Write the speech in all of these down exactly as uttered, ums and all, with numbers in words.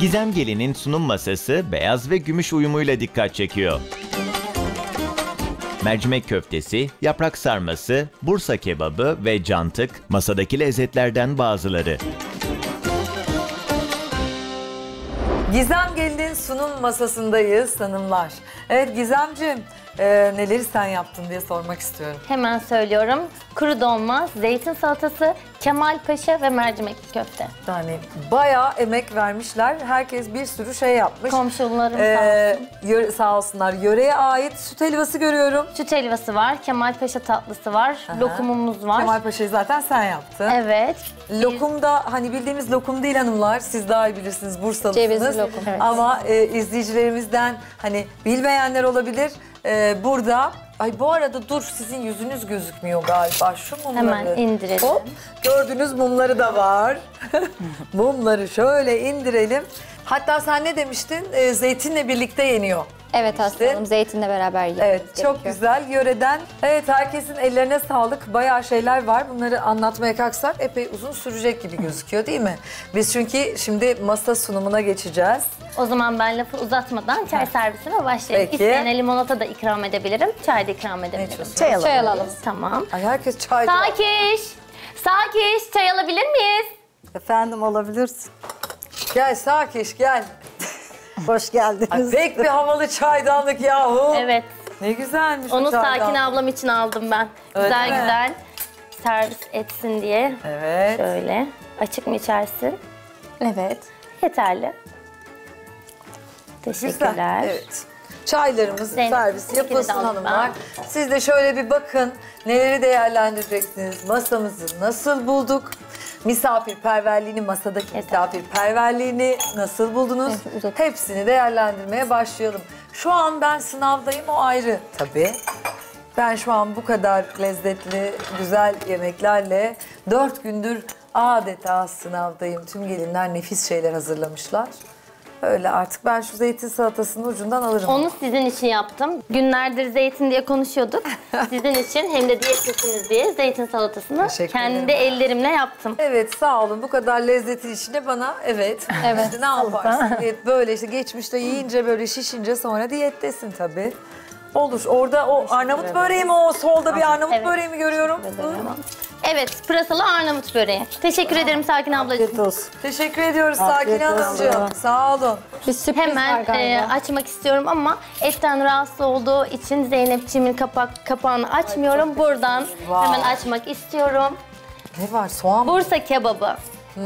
Gizem Gelin'in sunum masası beyaz ve gümüş uyumuyla dikkat çekiyor. Mercimek köftesi, yaprak sarması, Bursa kebabı ve cantık masadaki lezzetlerden bazıları. Gizem Gelin'in sunum masasındayız hanımlar. Evet Gizemciğim, e, neleri sen yaptın diye sormak istiyorum. Hemen söylüyorum. Kuru dolma, zeytin salatası, Kemalpaşa ve mercimek köfte. Yani bayağı emek vermişler. Herkes bir sürü şey yapmış. Komşularım Ee, sağ olsun. yöre- sağ olsunlar. Yöreye ait süt helvası görüyorum. Süt helvası var, Kemalpaşa tatlısı var, Aha. lokumumuz var. Kemalpaşa'yı zaten sen yaptın. Evet. Lokum da hani bildiğimiz lokum değil hanımlar. Siz daha iyi bilirsiniz, Bursalısınız. Cevizli lokum, evet. Ama e, izleyicilerimizden hani bilmeyenler olabilir. E, burada, ay bu arada dur sizin yüzünüz gözükmüyor galiba. Şu mumları. Hemen indirelim. Hop, gördüğünüz mumları da var. Mumları şöyle indirelim. Hatta sen ne demiştin? E, zeytinle birlikte yeniyor. Evet aslanım, zeytinle beraber yiyoruz. Evet, çok gerekiyor. güzel. Yöreden, evet herkesin ellerine sağlık. Bayağı şeyler var. Bunları anlatmaya kalksak epey uzun sürecek gibi gözüküyor değil mi? Biz çünkü şimdi masa sunumuna geçeceğiz. O zaman ben lafı uzatmadan çay servisine başlayayım. Peki. İsteyene limonata da ikram edebilirim, çay da ikram edebilirim. içiyorsun? Çay Çay alalım. Tamam. Ay herkes çay. Sakiş! Sakiş, çay alabilir miyiz? Efendim olabilirsin. Gel Sakiş gel. Hoş geldiniz. Ay, pek bir havalı çaydanlık yahu. Evet. Ne güzelmiş Onu bu çaydanlık. Sakin ablam için aldım ben. Öyle güzel mi? güzel servis etsin diye. Evet. Şöyle. Açık mı içersin? Evet. Yeterli. Teşekkürler. Güzel. Evet. Çaylarımız Zeynep, servis ikini de yapılsın aldım hanımlar. Siz de şöyle bir bakın. Neleri değerlendireceksiniz? Masamızı nasıl bulduk? Misafirperverliğini, masadaki Evet. misafirperverliğini nasıl buldunuz? Evet, uzat. Hepsini değerlendirmeye başlayalım. Şu an ben sınavdayım, o ayrı tabii. Ben şu an bu kadar lezzetli, güzel yemeklerle dört gündür adeta sınavdayım. Tüm gelinler nefis şeyler hazırlamışlar. Öyle artık ben şu zeytin salatasının ucundan alırım. Onu sizin için yaptım. Günlerdir zeytin diye konuşuyorduk. Sizin için hem de diyetlisiniz diye zeytin salatasını Teşekkür kendi ederim. ellerimle yaptım. Evet sağ olun, bu kadar lezzetin içine bana evet. Evet, İşte ne yaparsın? Diyet böyle işte geçmişte yiyince böyle şişince sonra diyettesin tabii. Olur. Orada o Arnavut böreği mi o? Solda bir Arnavut Evet. böreği mi görüyorum? Hı? Evet, pırasalı Arnavut böreği. Teşekkür ederim Sakin ablacığım. Afiyet olsun. Teşekkür ediyoruz Afiyet Sakin olsun. Hanımcığım. Sağ olun. Bir sürpriz var Hemen galiba. e, açmak istiyorum ama etten rahatsız olduğu için Zeynepçiğimin kapak kapağını açmıyorum. Buradan Wow. hemen açmak istiyorum. Ne var? Soğan mı? Bursa kebabı. Hmm.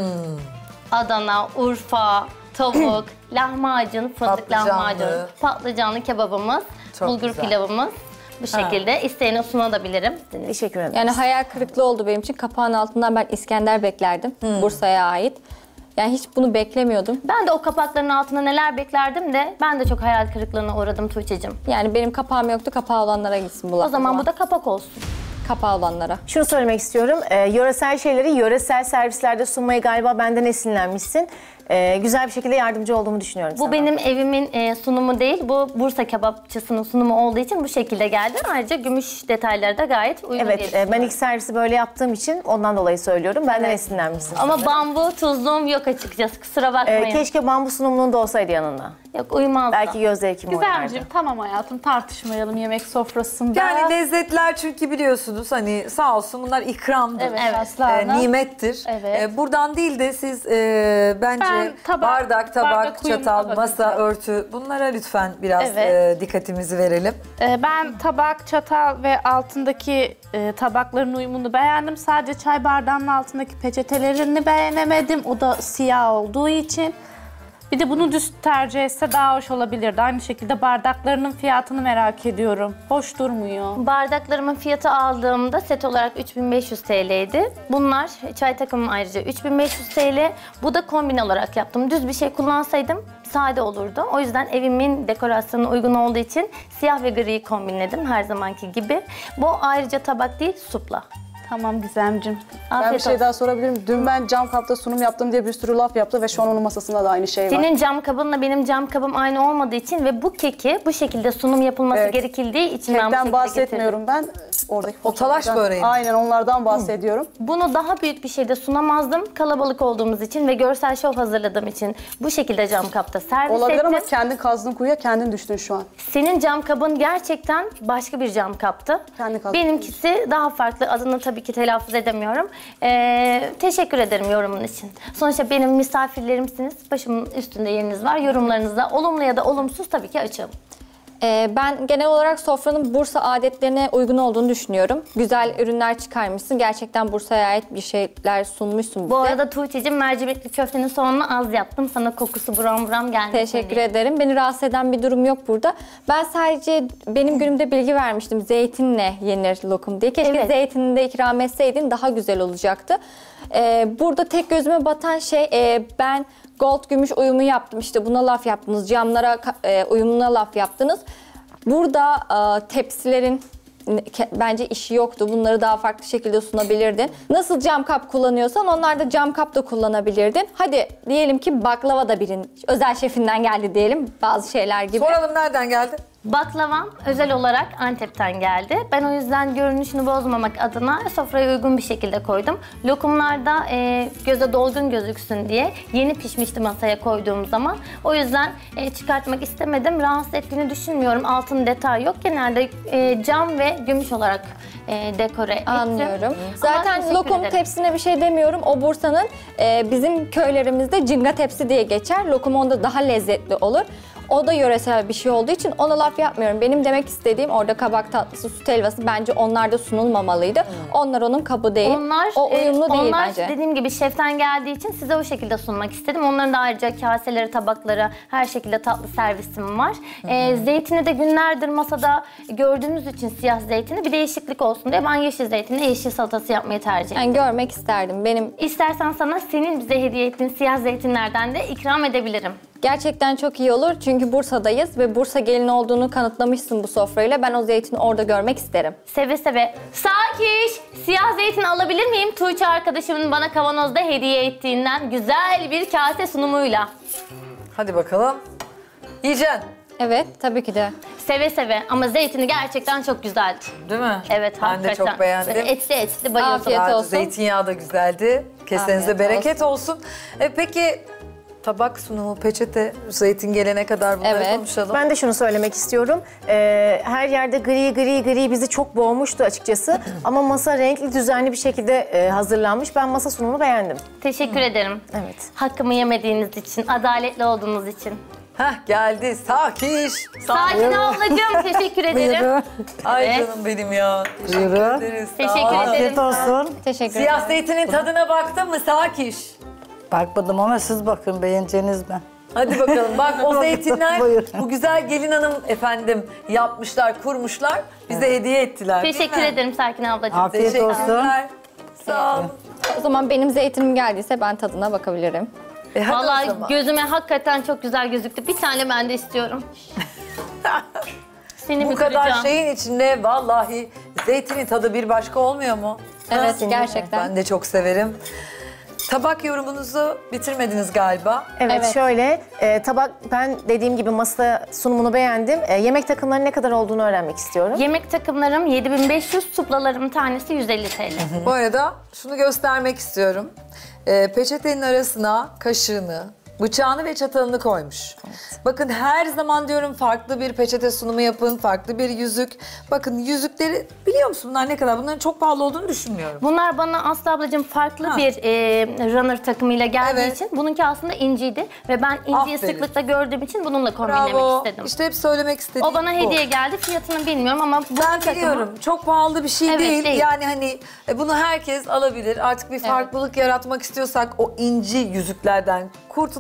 Adana, Urfa, tavuk, lahmacun, fındık Patlıcanlı. lahmacun, patlıcanlı kebabımız, Çok bulgur güzel. pilavımız. Bu şekilde isteyene sunabilirim. Teşekkür ederim. Yani hayal kırıklığı oldu benim için. Kapağın altından ben İskender beklerdim. Bursa'ya ait. Yani hiç bunu beklemiyordum. Ben de o kapakların altında neler beklerdim de ben de çok hayal kırıklığına uğradım Tuğçe'cim. Yani benim kapağım yoktu. Kapağı olanlara gitsin bu laf. O zaman bu da kapak olsun. kapağı olanlara. Şunu söylemek istiyorum. Ee, yöresel şeyleri yöresel servislerde sunmayı galiba benden esinlenmişsin. Ee, güzel bir şekilde yardımcı olduğumu düşünüyorum Bu sana. benim evimin e, sunumu değil, bu Bursa kebapçısının sunumu olduğu için bu şekilde geldi. Ayrıca gümüş detayları da gayet uygun diye Evet, e, ben düşünüyorum. ilk servisi böyle yaptığım için ondan dolayı söylüyorum. Benden esinlenmişsin. Ama bambu tuzluğum yok açıkçası, kusura bakmayın. Ee, keşke bambu sunumluğunda olsaydı yanında. Yok, uymaz da. Belki göz zevkim oynardı. Gizemciğim tamam hayatım, tartışmayalım yemek sofrasında. Yani lezzetler çünkü biliyorsunuz hani sağ olsun bunlar ikramdır. Evet, Evet. Aslı e, Hanım. nimettir. Evet. E, buradan değil de siz e, bence Ben tabak- bardak, tabak, bardak uyumuna çatal, masa, bakacağım. örtü bunlara lütfen biraz Evet. e, dikkatimizi verelim. Ee, ben tabak, çatal ve altındaki e, tabakların uyumunu beğendim. Sadece çay bardağının altındaki peçetelerini beğenemedim. O da siyah olduğu için. Bir de bunu düz tercih etse daha hoş olabilirdi. Aynı şekilde bardaklarının fiyatını merak ediyorum. Hoş durmuyor. Bardaklarımın fiyatı aldığımda set olarak üç bin beş yüz T L'ydi. Bunlar çay takımım ayrıca üç bin beş yüz T L. Bu da kombin olarak yaptım. Düz bir şey kullansaydım sade olurdu. O yüzden evimin dekorasyonuna uygun olduğu için siyah ve griyi kombinledim her zamanki gibi. Bu ayrıca tabak değil, supla. Tamam Gizemciğim. Ben bir Afiyet şey olsun. daha sorabilirim. Dün ben cam kapta sunum yaptım diye bir sürü laf yaptı ve şu an onun masasında da aynı şey var. Senin cam kabınla benim cam kabım aynı olmadığı için ve bu keki bu şekilde sunum yapılması Evet. gerekildiği için ben bu Kekten şekilde bahsetmiyorum ben. Oradaki O talaş fotoğraflardan- böreği mi? Aynen onlardan bahsediyorum. Bunu daha büyük bir şeyde sunamazdım. Kalabalık olduğumuz için ve görsel şov hazırladığım için bu şekilde cam kapta servis Olabilir ettim. ama kendin kazdın kuyuya kendin düştün şu an. Senin cam kabın gerçekten başka bir cam kaptı. Kendi kaptın. Benimkisi daha farklı. Adını tabii ki telaffuz edemiyorum. Ee, teşekkür ederim yorumun için. Sonuçta benim misafirlerimsiniz. Başımın üstünde yeriniz var. Yorumlarınızda olumlu ya da olumsuz tabii ki açığım. Ee, ben genel olarak sofranın Bursa adetlerine uygun olduğunu düşünüyorum. Güzel ürünler çıkarmışsın. Gerçekten Bursa'ya ait bir şeyler sunmuşsun bize. Bu arada Tuğçe'cim mercimekli köftenin soğanını az yaptım. Sana kokusu buram buram gelmesin Teşekkür diye. ederim. Beni rahatsız eden bir durum yok burada. Ben sadece benim günümde bilgi vermiştim. Zeytinle yenir lokum diye. Keşke Evet. zeytinini de ikram etseydin daha güzel olacaktı. Ee, burada tek gözüme batan şey e, ben gold gümüş uyumu yaptım. İşte buna laf yaptınız. Camlara ka- e, uyumuna laf yaptınız. Burada e, tepsilerin ke- bence işi yoktu. Bunları daha farklı şekilde sunabilirdin. Nasıl cam kap kullanıyorsan onlar da cam kap da kullanabilirdin. Hadi diyelim ki baklava da birinin özel şefinden geldi diyelim bazı şeyler gibi. Soralım nereden geldi? Baklavam özel olarak Antep'ten geldi. Ben o yüzden görünüşünü bozmamak adına sofraya uygun bir şekilde koydum. Lokumlarda e, göze dolgun gözüksün diye yeni pişmişti masaya koyduğum zaman. O yüzden e, çıkartmak istemedim. Rahatsız ettiğini düşünmüyorum. Altın detay yok. Genelde e, cam ve gümüş olarak e, dekore ettim. Anlıyorum. Ama Zaten teşekkür lokum ederim. tepsine bir şey demiyorum. O Bursa'nın e, bizim köylerimizde cinga tepsi diye geçer. Lokum onda daha lezzetli olur. O da yöresel bir şey olduğu için ona laf yapmıyorum. Benim demek istediğim orada kabak tatlısı, süt helvası bence onlarda sunulmamalıydı. Onlar onun kabı değil. Onlar, o uyumlu e, değil onlar bence. dediğim gibi şeften geldiği için size o şekilde sunmak istedim. Onların da ayrıca kaseleri, tabakları, her şekilde tatlı servisim var. E, zeytini de günlerdir masada gördüğünüz için siyah zeytini bir değişiklik olsun diye ben yeşil zeytinle yeşil salatası yapmayı tercih ettim. Yani görmek isterdim. Benim İstersen sana senin bize hediye ettiğin siyah zeytinlerden de ikram edebilirim. gerçekten çok iyi olur. Çünkü Bursa'dayız ve Bursa gelini olduğunu kanıtlamışsın bu sofrayla. Ben o zeytini orada görmek isterim. Seve seve. Sakiş, siyah zeytin alabilir miyim? Tuğçe arkadaşımın bana kavanozda hediye ettiğinden güzel bir kase sunumuyla. Hadi bakalım. Yiyeceksin. Evet, tabii ki de. Seve seve ama zeytini gerçekten çok güzeldi. Değil mi? Evet, Ben hakikaten. de çok beğendim. Böyle etli etli bayıldım. Afiyet Vardı, olsun. Zeytinyağı da güzeldi. Kesenize Afiyet bereket olsun. E, peki tabak sunumu, peçete, zeytin gelene kadar bunları Evet. konuşalım. Ben de şunu söylemek istiyorum. Ee, her yerde gri gri gri bizi çok boğmuştu açıkçası. Ama masa renkli, düzenli bir şekilde e, hazırlanmış. Ben masa sunumunu beğendim. Teşekkür ederim. Evet. Hakkımı yemediğiniz için, adaletli olduğunuz için. Heh geldi. Sakiş. Sakin ablacığım, teşekkür ederim. Ay Evet. canım benim ya. Buyurun. Ederiz. Sağ Teşekkür ol. ederim. Afiyet olsun. Teşekkür ederim. Siyah zeytinin tadına baktın mı Sakiş? Bakmadım ama siz bakın beğeneceğiniz mi? Hadi bakalım. Bak o zeytinler Buyur. bu güzel gelin hanım efendim yapmışlar, kurmuşlar. Bize hediye ettiler. değil Teşekkür mi? ederim Sakin ablacığım. Afiyet olsun. Teşekkürler. Sağ ol. O zaman benim zeytinim geldiyse ben tadına bakabilirim. E, hadi o Vallahi zaman. gözüme hakikaten çok güzel gözüktü. Bir tane ben de istiyorum. Seni Bu mi kadar kıracağım? şeyin içinde vallahi zeytinin tadı bir başka olmuyor mu? Evet, Ha? gerçekten. Ben de çok severim. Tabak yorumunuzu bitirmediniz galiba. Evet, Evet. şöyle e, tabak ben dediğim gibi masa sunumunu beğendim. E, yemek takımlarının ne kadar olduğunu öğrenmek istiyorum. Yemek takımlarım yedi bin beş yüz, suplalarım tanesi yüz elli T L. Bu arada şunu göstermek istiyorum. Ee, peçetenin arasına kaşığını, bıçağını ve çatalını koymuş. Bakın her zaman diyorum farklı bir peçete sunumu yapın, farklı bir yüzük. Bakın yüzükleri biliyor musun bunlar ne kadar? Bunların çok pahalı olduğunu düşünmüyorum. Bunlar bana Aslı ablacığım farklı Ha. bir e, runner takımıyla geldiği Evet. için bununki aslında inciydi ve ben inciyi Aferin. sıklıkla gördüğüm için bununla kombinlemek Bravo. istedim. İşte hep söylemek istediğim O bana bu. hediye geldi. Fiyatını bilmiyorum ama bu Ben takımı- biliyorum. Çok pahalı bir şey Evet, değil. değil. Yani hani e, bunu herkes alabilir. Artık bir farklılık yaratmak istiyorsak o inci yüzüklerden kurtulup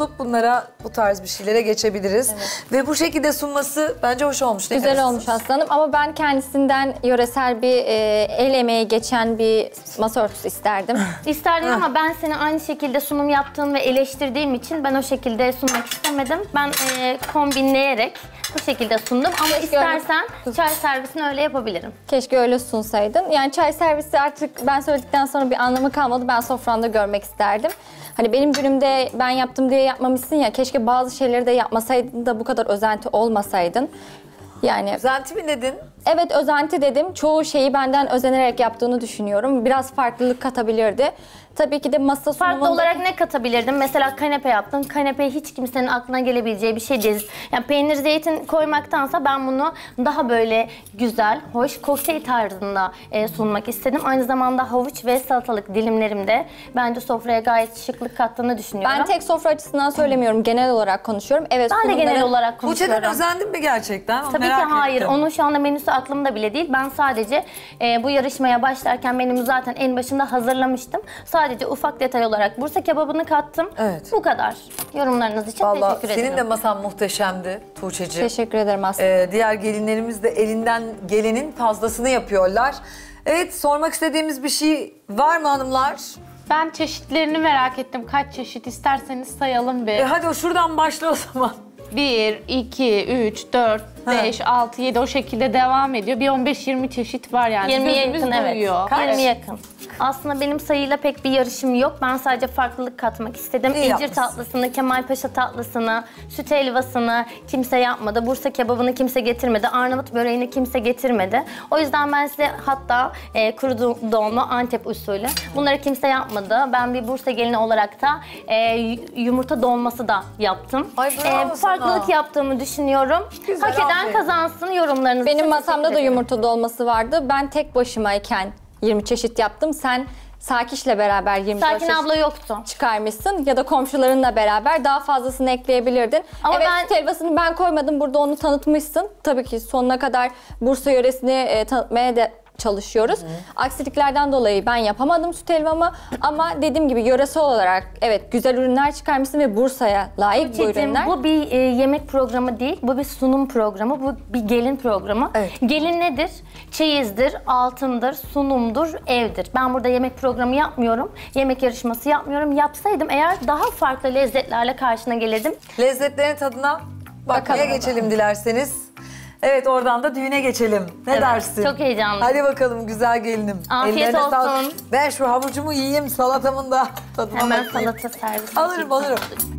bulup bunlara bu tarz bir şeylere geçebiliriz. Ve bu şekilde sunması bence hoş olmuş değil mi? Güzel olmuş aslanım ama ben kendisinden yöresel bir e, el emeği geçen bir masa örtüsü isterdim. İsterdim ama ben seni aynı şekilde sunum yaptığın ve eleştirdiğim için ben o şekilde sunmak istemedim. Ben e, kombinleyerek bu şekilde sundum ama istersen çay servisini öyle yapabilirim. Keşke öyle sunsaydın. Yani çay servisi artık ben söyledikten sonra bir anlamı kalmadı. Ben sofranda görmek isterdim. Hani benim günümde ben yaptım diye yapmamışsın ya. Keşke bazı şeyleri de yapmasaydın da bu kadar özenti olmasaydın. Yani Özenti mi dedin? evet özenti dedim. Çoğu şeyi benden özenerek yaptığını düşünüyorum. Biraz farklılık katabilirdi. Tabii ki de masa sunumunda... Farklı olarak ne katabilirdim? Mesela kanepe yaptın. Kanepe hiç kimsenin aklına gelebileceği bir şey değil. Yani peynir, zeytin koymaktansa ben bunu daha böyle güzel, hoş, kokteyl tarzında e, sunmak istedim. Aynı zamanda havuç ve salatalık dilimlerimde bence sofraya gayet şıklık kattığını düşünüyorum. Ben tek sofra açısından söylemiyorum. Genel olarak konuşuyorum. Evet, Ben de genel sunumları- olarak konuşuyorum. Tuğçe'den özendin mi gerçekten? Onu Tabii ki merak hayır. ettim. Onun şu anda menüsü aklımda bile değil. Ben sadece e, bu yarışmaya başlarken menümü zaten en başında hazırlamıştım. Sadece ufak detay olarak Bursa kebabını kattım. Evet. Bu kadar. Yorumlarınız için Vallahi teşekkür ederim. senin de masan muhteşemdi Tuğçe'ciğim. Teşekkür ederim Aslı. Ee, diğer gelinlerimiz de elinden gelenin fazlasını yapıyorlar. Evet, sormak istediğimiz bir şey var mı hanımlar? Ben çeşitlerini merak ettim. Kaç çeşit isterseniz sayalım bir. E hadi o şuradan başla o zaman. bir, iki, üç, dört, beş, altı, yedi o şekilde devam ediyor. Bir on beş yirmi çeşit var yani. yirmiye Gözümüz yakın evet. doyuyor. yirmiye yakın. Aslında benim sayıyla pek bir yarışım yok. Ben sadece farklılık katmak istedim. İyi İncir yapmışsın. tatlısını, Kemalpaşa tatlısını, süt helvasını kimse yapmadı. Bursa kebabını kimse getirmedi. Arnavut böreğini kimse getirmedi. O yüzden ben size hatta e, kuru doğumlu Antep usulü. Bunları kimse yapmadı. Ben bir Bursa gelini olarak da e, yumurta dolması da yaptım. Ay, bravo sana. farklılık yaptığımı düşünüyorum. Güzel, Hak eden aferin. kazansın yorumlarınızı. Benim için masamda da teşekkür ederim. yumurta dolması vardı. Ben tek başımayken yirmi çeşit yaptım. Sen Sakiş'le beraber yirmi dört Sakin çeşit abla yoktu. çıkarmışsın ya da komşularınla beraber daha fazlasını ekleyebilirdin. Ama evet, ben- süt helvasını ben koymadım. Burada onu tanıtmışsın. Tabii ki sonuna kadar Bursa yöresini e, tanıtmaya da çalışıyoruz. Aksiliklerden dolayı ben yapamadım süt helvamı ama dediğim gibi yöresel olarak evet güzel ürünler çıkarmışsın ve Bursa'ya layık bu Çetin, ürünler. bu bir e, yemek programı değil, bu bir sunum programı, bu bir gelin programı. Evet. Gelin nedir? Çeyizdir, altındır, sunumdur, evdir. Ben burada yemek programı yapmıyorum, yemek yarışması yapmıyorum. Yapsaydım eğer daha farklı lezzetlerle karşına gelirdim. Lezzetlerin tadına bakmaya Bakalım. geçelim dilerseniz. Evet, oradan da düğüne geçelim. Ne Evet, dersin? çok heyecanlıyım. Hadi bakalım güzel gelinim. Afiyet Ellerine olsun. sağlık. Ben şu havucumu yiyeyim, salatamın da tadına Hemen bakayım. salata servisi. Alırım alırım.